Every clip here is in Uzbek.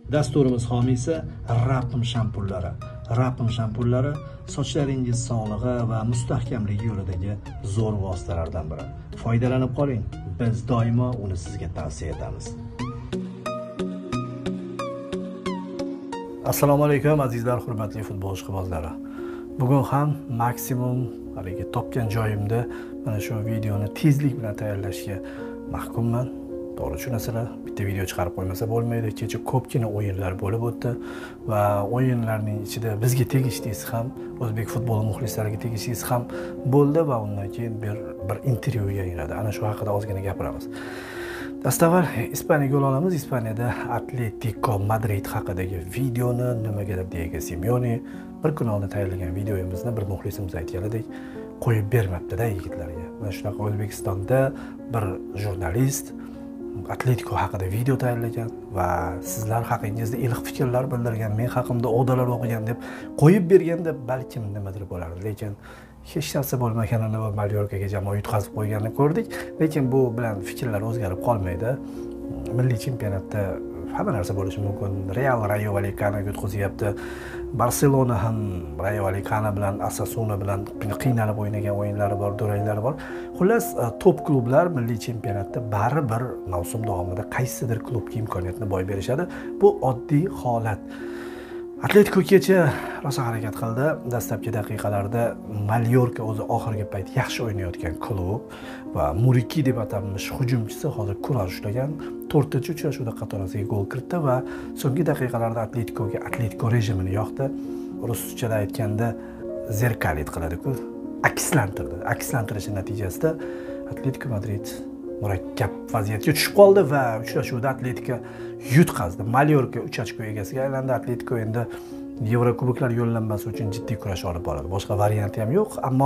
Dasturimiz homiysi Rapim shampunlari. Rapim shampunlari sochlaringiz sog'lig'i va mustahkamligi yo'lidagi zo'r vositalardan biri. Foydalanib qoling. Biz doimo uni sizga tavsiya etamiz. Assalomu alaykum azizlar, hurmatli futbol ishqibozlari. Bugun ham maksimum haligi topgan joyimda mana shu videoni tezlik bilan tayyorlashga mahkumman. To'g'ri tushunasizlar, bitta video chiqarib qo'ymasa bo'lmaydi. Kecha ko'pgina o'yinlar bo'lib o'tdi va o'yinlarning ichida bizga tegishlisi ham, o'zbek futboli muxlislariga tegishlisi ham bo'ldi va undan keyin bir intervyu yayinladi. Ana shu haqida ozgina gapiramiz. Dastavval Ispaniyaga yo'l olamiz. Ispaniyada Atletico Madrid haqidagi videoni nimagadir Diego Simeone bir kun oldin tayyorlagan videomizni bir muxlisimiz aytganidek qo'yib bermabdi-da yigitlarga. Mana shunaqa O'zbekistonda bir jurnalist Atletico haqida video tayyorlagan va sizlar haqingizda iliq fikrlar bildirgan, men haqimda odalar o'qigan deb qo'yib berganda balkim nimadir bo'lardi. Lekin hech narsa bo'lmaganini va Mallorcaga jamoa yutqazib qo'yganini ko'rdik. Lekin bu bilan fikrlar o'zgarib qolmaydi. Milliy chempionatda hamma narsa bo'lishi mumkin. Real Rayo Vallecanoga yutqazyapti. Barselona ham Rayo Vallecano bilan, Osasuna bilan qiynalib o'ynagan o'yinlari bor, duranglari bor. Xullas, top klublar milliy chempionatda baribir mavsum davomida qaysidir klubga imkoniyatni boy berishadi. Bu oddiy holat. Atletico kecha rosa harakat qildi. Dastlabki daqiqalarda Mallorca o'zi oxirgi payt yaxshi o'ynayotgan klub va Muriki deb atalmish hujumchisi hozir kurash ushlagan 4-uchrashuvda qatorasiga gol kiritdi va so'nggi daqiqalarda Atletico rejimini yoqdi. Ruschada aytganda zerkalit qiladi-ku, akslantirdi. Akslantirishi natijasida Atletico Madrid murakkab vaziyatga tushib qoldi va uchrashuvda Atletico yutqazdi. Mallorca 3 ochko egasiga aylandi. Atletico endi Yevrokuboklar yo'llanmasi uchun jiddiy kurash olib boradi. Boshqa varianti ham yo'q, ammo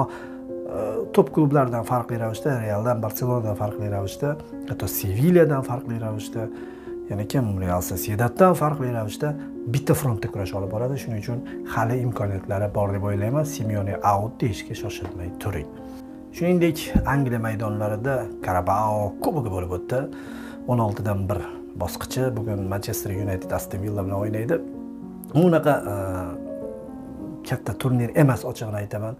top klublardan farqli ravishda, Realdan, Barselonadan farqli ravishda, hatto Sevilladan farqli ravishda, yana kim Real Sociedaddan farqli ravishda bitta frontda kurash olib boradi. Shuning uchun hali imkoniyatlari bor deb o'ylayman. Simeone out deyishga shoshilmay turing. Shuningdek, Angliya maydonlarida Carabao Kubogi bo'lib o'tdi. 16 dan 1 bosqichi. Bugun Manchester United Aston Villa bilan o'ynaydi. Bunaqa katta turnir emas, ochig'ini aytaman.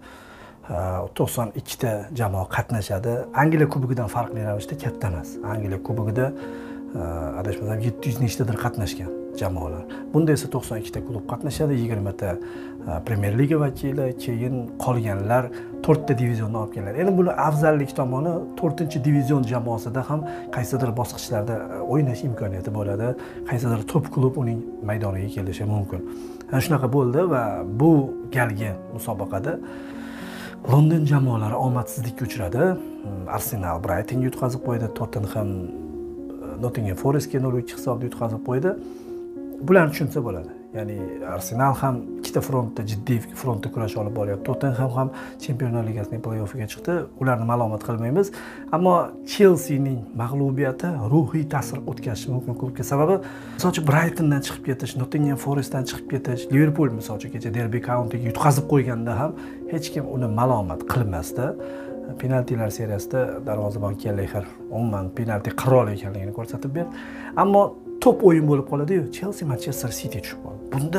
92 ta jamoa qatnashadi. Angliya Kubogidan farqli ravishda katta emas. Angliya Kubogida adashmasam 700 nechtadir qatnashgan jamoalar. Bunda esa 92 ta klub qatnashadi, 20 ta Premier Liga vakili, keyin qolganlar 4 ta divizionni olib keladi. Endi buni afzallik tomoni 4-divizion jamoasida ham qaysidir bosqichlarda o'ynash imkoniyati bo'ladi. Qaysidir top klub uning maydoniga kelishi mumkin. Ana shunaqa bo'ldi va bu galgi musobaqada London jamoalari omadsizlikka uchradi. Arsenal Brighton yutqazib qo'ydi, Tottenham Nottingham Forestga 0-2 hisobda yutqazib qo'ydi. Bularni tushunsa bo'ladi. Ya'ni Arsenal ham ikkita frontda jiddiy frontda kurash olib boryapti. Tottenham ham Chempionlar Ligasining play-offiga chiqdi. Ularni malomat qilmaymiz, ammo Chelseaning mag'lubiyati ruhiy ta'sir o'tkazishi mumkin klubga. Sababi masalan Brightondan chiqib ketish, Nottingham Forestdan chiqib ketish, Liverpool masalan kecha Derby Countyga yutqazib qo'yganda ham hech kim uni malomat qilmasdi. Penaltilar seriyasida darvozabon Kelleher umuman penalti qiroli ekanligini ko'rsatib berdi. Ammo top o'yin bo'lib qoladi-yu, Chelsea Manchester City tushib qoldi. Bunda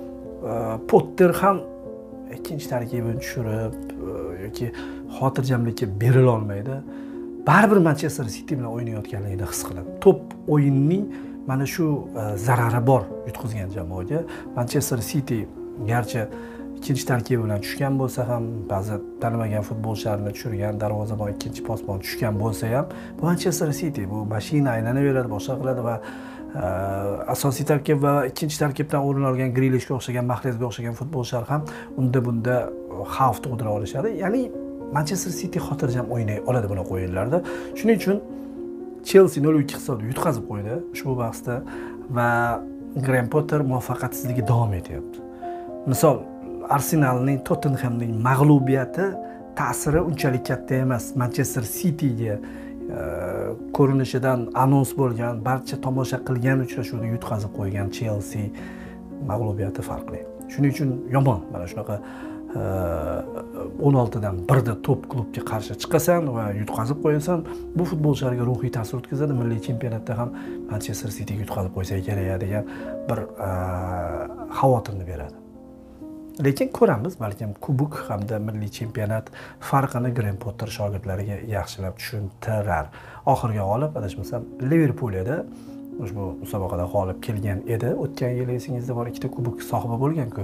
Potter ham ikkinchi tarkibini tushirib yoki xotirjamlikka berila olmaydi. Baribir Manchester City bilan o'ynayotganligini his qiladi. Top o'yinning mana shu zarari bor yutqizgan jamoaga. Manchester City garchi ikkinchi tarkibi bilan tushgan bo'lsa ham, ba'zi tanimagan futbolchilarni tushirgan, darvozabon ikkinchi posbon tushgan bo'lsa ham, bu Manchester City bu mashina aylanaveradi, boshqa qiladi va asosiy tarkib va ikkinchi tarkibdan o'rin olgan Grealishga o'xshagan, Mahrezga o'xshagan futbolchilar ham unda xavf tug'dira olishadi. Ya'ni Manchester City xotirjam o'ynay oladi bunaqa o'yinlarda. Shuning uchun Chelsea 0-2 hisobda yutqazib qo'ydi ushbu bahsda va Graham Potter muvaffaqiyatsizligi davom etyapti. Misol Arsenalning Tottenhamning mag'lubiyati ta'siri unchalik katta emas. Manchester Cityga ko'rinishidan anons bo'lgan, barcha tomosha qilgan uchrashuvda yutqazib qo'ygan Chelsea mag'lubiyati farqli. Shuning uchun yomon mana shunaqa 16 dan 1da top klubga qarshi chiqasan va yutqazib qo'yasan, bu futbolchilarga ruhiy ta'sir o'tkazadi. Milliy chempionatda ham Manchester Cityga yutqazib qo'ysa kerak degan bir xavotirni beradi. Lekin ko'ramiz, balkim kubok hamda milliy chempionat farqini Graham Potter shogirdlariga yaxshilab tushuntirar. Oxirgi g'olib adashmasam Liverpool edi. Ushbu musobaqada g'olib kelgan edi. O'tgan yil esingizda bor, ikkita kubok sohibi bo'lgan-ku.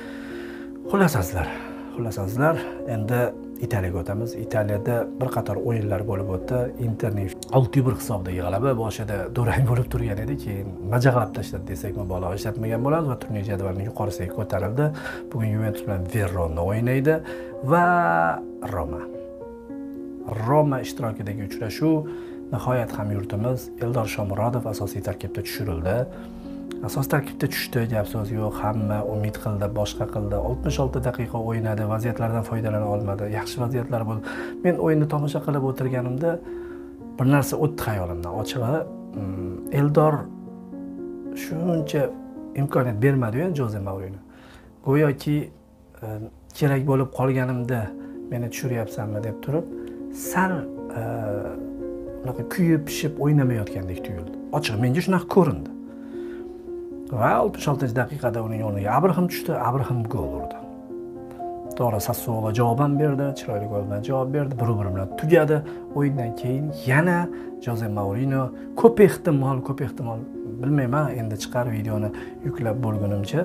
Xullasazlar, endi Italiyaga o'tamiz. Italiyada bir qator o'yinlar bo'lib o'tdi. Interning 6-1 hisobdagi g'alaba boshida durang bo'lib turgan edi, keyin majaqlab tashladi desak mubolag'a ishlatmagan bo'ladi va turnir jadvalining yuqorisiga ko'tarildi. Bugun Juventus bilan Verona o'ynaydi va Roma ishtirokidagi uchrashuv. Nihoyat hamyurtimiz Eldor Shomurodov asosiy tarkibda tushirildi. Asosiy tarkibda tushdi, gap so'z yo'q. Hamma umid qildi, boshqa qildi. 66 daqiqa o'ynadi, vaziyatlardan foydalana olmadi. Yaxshi vaziyatlar bo'ldi. Men o'yinni tomosha qilib o'tirganimda bir narsa o'tdi xayolimdan. Ochig'i, Eldor shuncha imkoniyat bermadi-yu Jose Mourinho. Go'yoki kerak bo'lib qolganimda meni tushiryapsanmi deb turib, sal kuyib pishib o'ynamayotgandek tuyuldi. Ochig'i menga shunaqa ko'rindi. Va 66-daqiqada uning o'rniga Abraham tushdi, Abraham gol urdi. To'g'ri, Sassuolo javob ham berdi, chiroyli gol bilan javob berdi, 1-1 bilan tugadi. O'yindan keyin yana Jose Mourinho ko'p ehtimol bilmayman, endi chiqar videoni yuklab bo'lgunimcha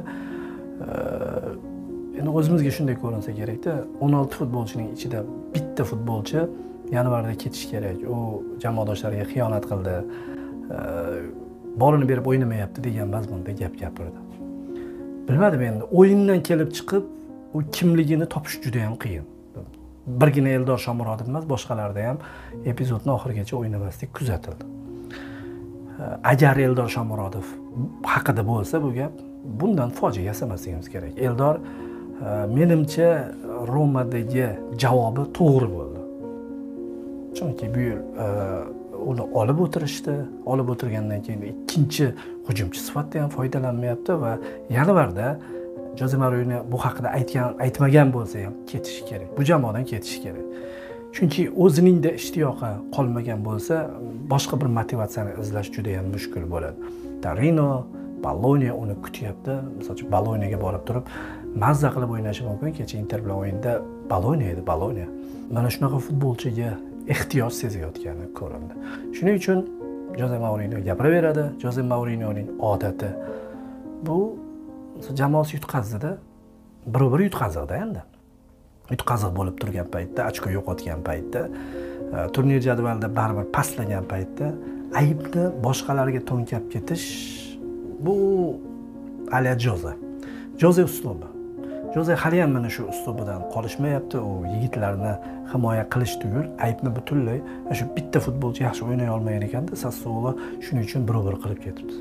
endi o'zimizga shunday ko'rinsa kerak-da, 16 futbolchining ichida bitta futbolchi yanvarda ketish kerak. U jamoadoshlariga xiyonat qildi. Bolini berib o'ynamayapti degan mazmunda gap gapirdi. Bilmadim, endi o'yindan kelib chiqib u kimligini topish juda ham qiyin. Birgina Eldor Shomurodov emas, boshqalarda ham epizodning oxirigacha o'ynamaslik kuzatildi. Agar Eldor Shomurodov haqida bo'lsa bu gap, bundan fojia yasamasligimiz kerak. Eldor menimcha Romadagi javobi to'g'ri bo'ldi. Chunki bu yil uni olib o'tirgandan keyin ikkinchi hujumchi sifatida ham foydalanmayapti va yanvarda Jose Mourinho bu haqida aytmagan bo'lsa ham ketishi kerak. Bu jamoadan ketishi kerak. Chunki o'zining-da ishtiyoqi qolmagan bo'lsa, boshqa bir motivatsiyani izlash juda ham mushkul bo'ladi. Torino, Bologna uni kutyapti. Masalan, Bolognaga borib turib, mazza qilib o'ynashi mumkin. Kecha Inter bilan o'yinda Bologna. Mana shunaqa futbolchiga ehtiyoj sezayotgani ko'rindi. Shuning uchun Jose Mourinho gapiraveradi. Jose Mourinhoning odati bu jamoasi yutqazdi-da, bir yutqazdi endi. Yutqaziq bo'lib turgan paytda, ochko yo'qotgan paytda, turnir jadvalida baribir pastlagan paytda aybni boshqalarga to'nkab ketish bu Ala Jose uslubi. Jose hali ham mana shu uslubidan qolishmayapti. U yigitlarni himoya qilish tugul, aybni butunlay shu bitta futbolchi yaxshi o'ynay olmagan ekanda, Sassuolo shuning uchun 1-1 qilib ketibdi.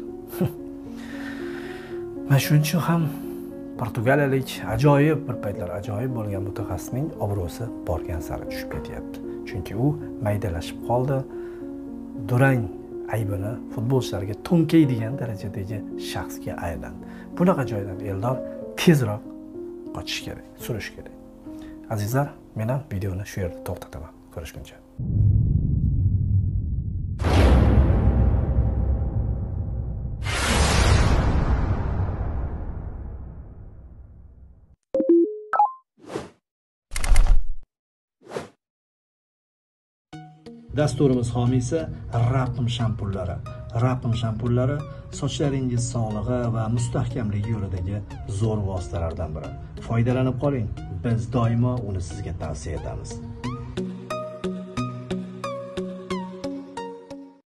Mana shuning uchun ham portugaliyalik bir paytlar ajoyib bo'lgan mutaxassisning obro'si borgan sari tushib ketyapti. Chunki u maydalashib qoldi. Durang aybini futbolchilarga to'nkaydigan darajadagi shaxsga aylandi. Bunaqa joydan Eldor tezroq qochish kerak, surish kerak. Azizlar, men ham videoni shu yerda to'xtataman. Ko'rishguncha. Dasturimiz homiysi Rapim shampunlari. Rapim shampunlari sochlaringiz sog'lig'i va mustahkamligi yo'lidagi zo'r vositalardan biri. Foydalanib qoling. Biz doimo uni sizga tavsiya etamiz.